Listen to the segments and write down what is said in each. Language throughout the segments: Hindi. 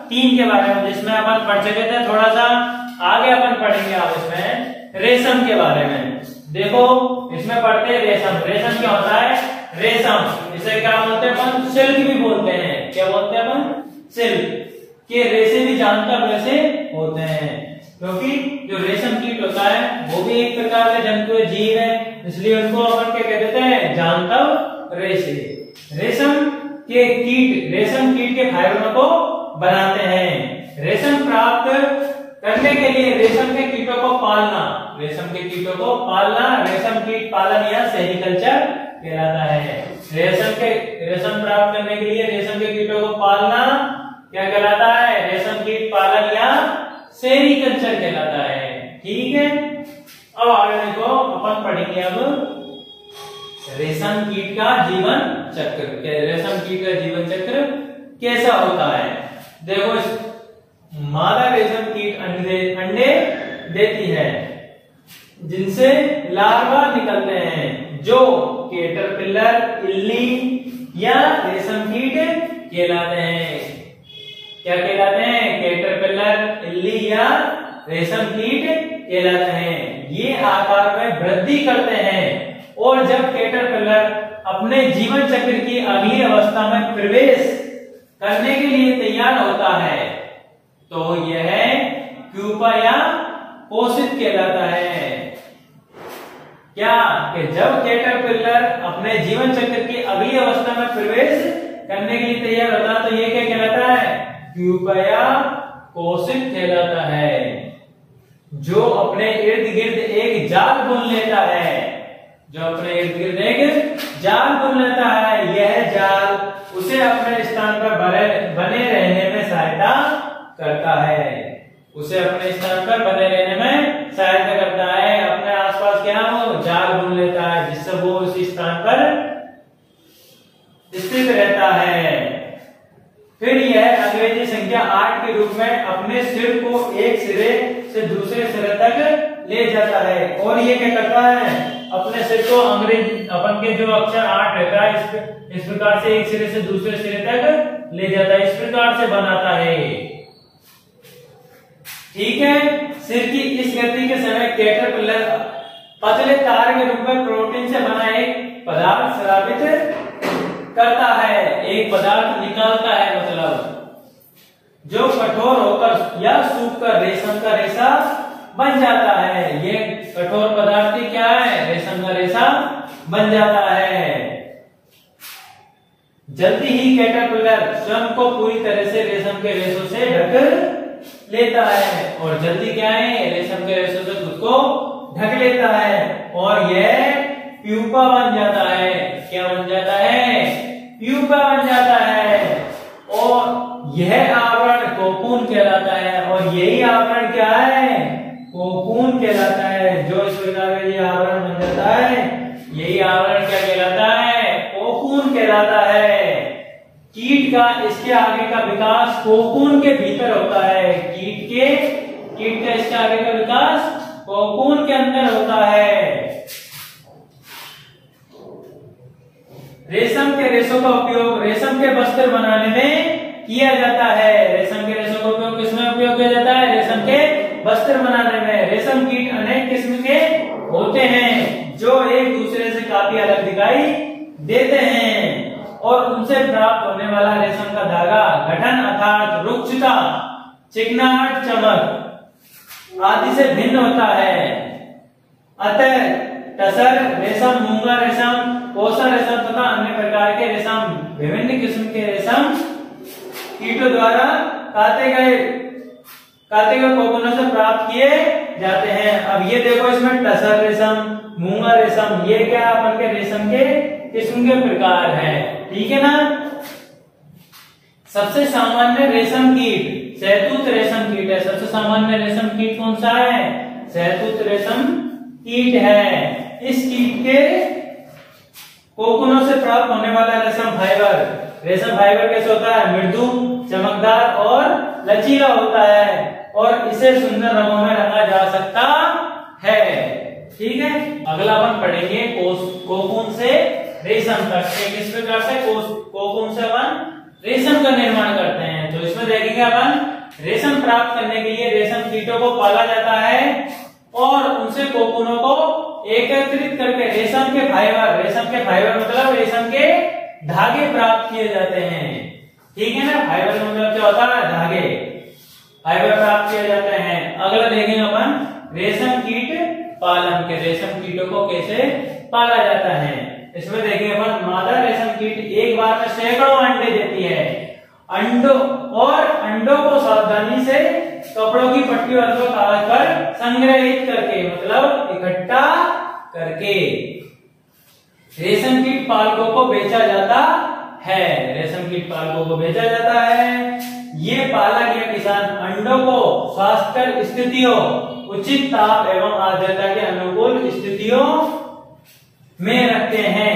3 के बारे में, जिसमें अपन पढ़ चुके थे। थोड़ा सा आगे अपन पढ़ेंगे अब इसमें रेशम के बारे में। देखो इसमें पढ़ते हैं रेशम। रेशम क्या होता है? रेशम इसे क्या बोलते हैं अपन? सिल्क भी बोलते हैं। क्या बोलते हैं अपन? सिल्क। के रेशे भी जानकर वैसे होते हैं, क्योंकि जो रेशम कीट होता है वो भी एक प्रकार का जंतु जीव है, इसलिए उनको अपन क्या कह देते हैं? जानकर रेशे। रेशम कीट के फाइबरों को बनाते हैं। रेशम प्राप्त करने के लिए रेशम के कीटों को पालना, रेशम कीट पालन या सेरिकल्चर कहलाता है। रेशम प्राप्त करने के लिए रेशम के कीटों को पालना क्या कहलाता है? रेशम कीट पालन या सेरिकल्चर कहलाता है। ठीक है, अब आगे देखो अपन पढ़ेंगे अब रेशम कीट का जीवन चक्र। रेशम कीट का जीवन चक्र कैसा होता है? देखो मादा रेशम कीट अंडे देती है, जिनसे लार्वा निकलते हैं, जो कैटरपिलर, इल्ली या रेशम कीट कहलाते हैं। क्या कहलाते हैं? कैटरपिलर, इल्ली या रेशम कीट कहलाते हैं। ये आकार में वृद्धि करते हैं और जब कैटरपिलर अपने जीवन चक्र की अगली अवस्था में प्रवेश करने के लिए तैयार होता है तो यह प्यूपा या पोषित कहलाता है। क्या कि जब कैटरपिलर अपने जीवन चक्र की अगली अवस्था में प्रवेश करने के लिए तैयार होता है तो यह क्या कहलाता है? प्यूपा या पोषित कहलाता है, जो अपने इर्द गिर्द एक जाल बुन लेता है। जो अपने इर्द गिर्द एक जाल बुन लेता है, यह जाल उसे अपने स्थान पर बने रहने में सहायता करता है। उसे अपने स्थान पर बने रहने में सहायता करता है। अपने आसपास क्या वो जाल बुन लेता है, जिससे वो उसी स्थान पर स्थित रहता है। फिर यह अंग्रेजी संख्या 8 के रूप में अपने सिर को एक सिरे से दूसरे सिरे तक ले जाता है। और ये क्या करता है? अपने सिर को अपन के जो अक्षर 8 रहता है इस प्रकार से एक सिरे से दूसरे सिरे तक ले जाता है, इस प्रकार से बनाता है। ठीक है, सिर की इस गति के समय कैटरपिलर पतले तार के रूप में प्रोटीन से बना एक पदार्थ स्रावित करता है, एक पदार्थ निकालता है, मतलब जो कठोर होकर या सूखकर रेशम का रेशा बन जाता है। ये कठोर पदार्थ क्या है? रेशम का रेशा बन जाता है। जल्दी ही कैटरपिलर स्वयं को पूरी तरह से रेशम के रेशों से ढक लेता है, और जल्दी क्या है? रेशम के रेशों से खुद को ढक लेता है और यह प्यूपा बन जाता है। क्या बन जाता है? प्यूपा बन जाता है। और यह आवरण कोकून कहलाता है, और यही आवरण क्या है? कोकून कहलाता है। जो इस प्रकार का ये आवरण बन जाता है, यही आवरण क्या कहलाता है? कोकून कहलाता है। कीट का इसके आगे का विकास कोकून के भीतर होता है। कीट का इसके आगे का विकास कोकून के अंदर होता है। रेशम के रेशों का उपयोग रेशम के वस्त्र बनाने में किया जाता है। रेशम के रेशों का उपयोग किसमें उपयोग किया जाता है? रेशम के वस्त्र बनाने में। रेशम कीट अनेक किस्म के होते हैं जो एक दूसरे से काफी अलग दिखाई देते हैं, और उनसे प्राप्त होने वाला रेशम का धागा गठन अर्थात रुक्षता, चिकनाहट, चमक आदि से भिन्न होता है। अतः टसर रेशम, मूंगा रेशम, कोसा रेशम तथा अन्य प्रकार के रेशम विभिन्न किस्म के रेशम कीटों द्वारा काटे गए कोकूनों से प्राप्त किए जाते हैं। अब ये देखो, इसमें टसर रेशम, मूंगा रेशम, ये क्या अपन के रेशम के किस्म के प्रकार हैं। ठीक है ना। सबसे सामान्य रेशम कीट शहतूत रेशम कीट है। सबसे सामान्य रेशम कीट कौन सा है? शहतूत रेशम कीट है। इस कीट के कोकूनों से प्राप्त होने वाला रेशम फाइबर कैसे होता है? मृदु, चमकदार और लचीला होता है, और इसे सुंदर रंगों में रंगा जा सकता है। ठीक है, अगला अपन पढ़ेंगे कोकून से रेशम तक। किस प्रकार से कोकून से अपन रेशम का निर्माण करते हैं, तो इसमें देखेंगे देखेंगे अपन, रेशम प्राप्त करने के लिए रेशम कीटों को पाला जाता है और उनसे कोकूनों को एकत्रित करके रेशम के फाइबर मतलब रेशम के धागे प्राप्त किए जाते हैं। ठीक है ना, फाइबर मतलब क्या होता है, धागे, फाइबर प्राप्त किए जाते हैं। अगला देखेंगे अपन रेशम कीट पालन के, रेशम कीटों को कैसे पाला जाता है। इसमें देखेंगे अपन मादा रेशम कीट एक बार में सैकड़ों अंडे देती है। अंडों को सावधानी से कपड़ों की पट्टियों को काट कर संग्रहित करके मतलब इकट्ठा करके रेशम कीट पालकों को बेचा जाता है। रेशम कीट पालकों को बेचा जाता है। ये पालक या किसान अंडों को स्वास्थ्य स्थितियों, उचित ताप एवं आर्द्रता के अनुकूल स्थितियों में रखते हैं।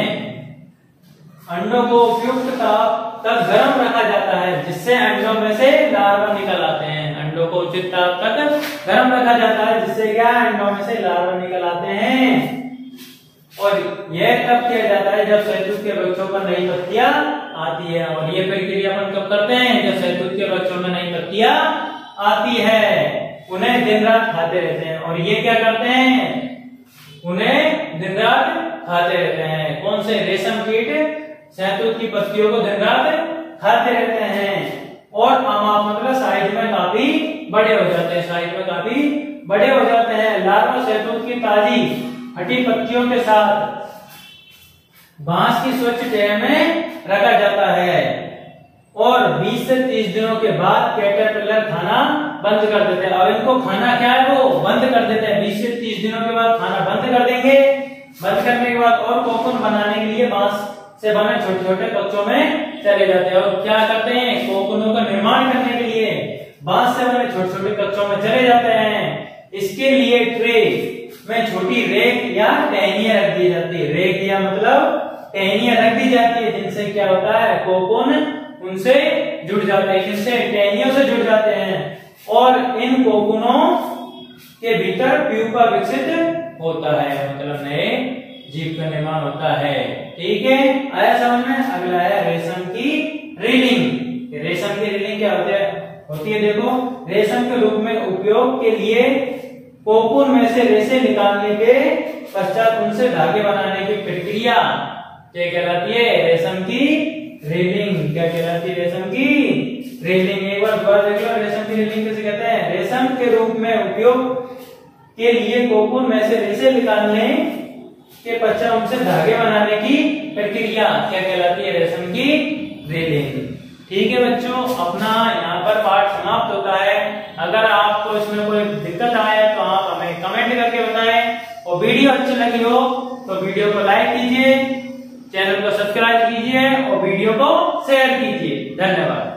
अंडों को उपयुक्त ताप तक गर्म रखा जाता है जिससे अंडों में से लार्वा निकल आते हैं। अंडों को उचित ताप तक गर्म रखा जाता है जिससे क्या अंडों में से लार्वा निकल आते हैं। और यह तब किया जाता है जब शहतूत के वृक्षों पर नई पत्तियां आती है। और ये प्रक्रिया अपन कब करते हैं, जब शहतूत के वृक्षों में नई पत्तियां आती है। उन्हें दिन रात खाते रहते हैं। और ये क्या करते हैं, उन्हें दिन रात खाते रहते हैं। कौन से, रेशम कीट शहतूत की पत्तियों को दिन रात खाते रहते हैं। और अमाप मतलब साइज में काफी बड़े हो जाते हैं, साइज में काफी बड़े हो जाते हैं। लार्वा शहतूत की ताजी हटी पत्तियों के साथ बांस की स्वच्छ ट्रे में रखा जाता है और 20 से 30 दिनों के बाद कैटरपिलर खाना बंद कर देते हैं। अब इनको खाना क्या है, वो बंद कर देते हैं। 20 से 30 दिनों के बाद खाना बंद कर देंगे। बंद करने के बाद और कोकून बनाने के लिए बांस से बने छोटे छोटे कक्षों में चले जाते हैं। और क्या करते हैं, कोकूनों का निर्माण करने के लिए बांस से बने छोटे छोटे कक्षों में चले जाते हैं। इसके लिए ट्रे में छोटी रेक या टहनियां रख दी जाती है। रेक या मतलब टहनियां रख दी जाती है जिनसे क्या होता है, कोकून उनसे जुड़ जाते हैं, जिनसे टहनियों से जुड़ जाते हैं। और इन कोकूनों के भीतर प्यूपा विकसित होता है, मतलब नए जीव का निर्माण होता है। ठीक है, आया समझ में। अगला है रेशम की रीलिंग। रेशम की रीलिंग क्या होती है, देखो, रेशम के रूप में उपयोग के लिए कोकून में से रेशे निकालने के पश्चात उनसे धागे बनाने की प्रक्रिया क्या कहलाती है, रेशम की रीलिंग। क्या कहलाती है, रेशम की रीलिंग। एक बार दोबारा देख लो, रेशम की रीलिंग किसे कहते हैं, रेशम के रूप में उपयोग के लिए कोकून में से रेशे निकालने के पश्चात उनसे धागे बनाने की प्रक्रिया क्या कहलाती है, रेशम की रीलिंग। ठीक है बच्चों, अपना यहाँ पर पाठ समाप्त होता है। अगर आपको इसमें कोई दिक्कत आए तो आप हमें कमेंट करके बताएं। और वीडियो अच्छी लगी हो तो वीडियो को लाइक कीजिए, चैनल को सब्सक्राइब कीजिए और वीडियो को शेयर कीजिए। धन्यवाद।